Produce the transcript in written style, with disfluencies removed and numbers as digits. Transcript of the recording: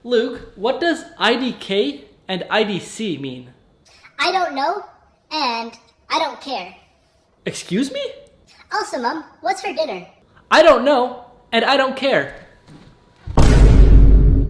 Luke, what does IDK and IDC mean? I don't know, and I don't care. Excuse me? Also, Mom, what's for dinner? I don't know, and I don't care.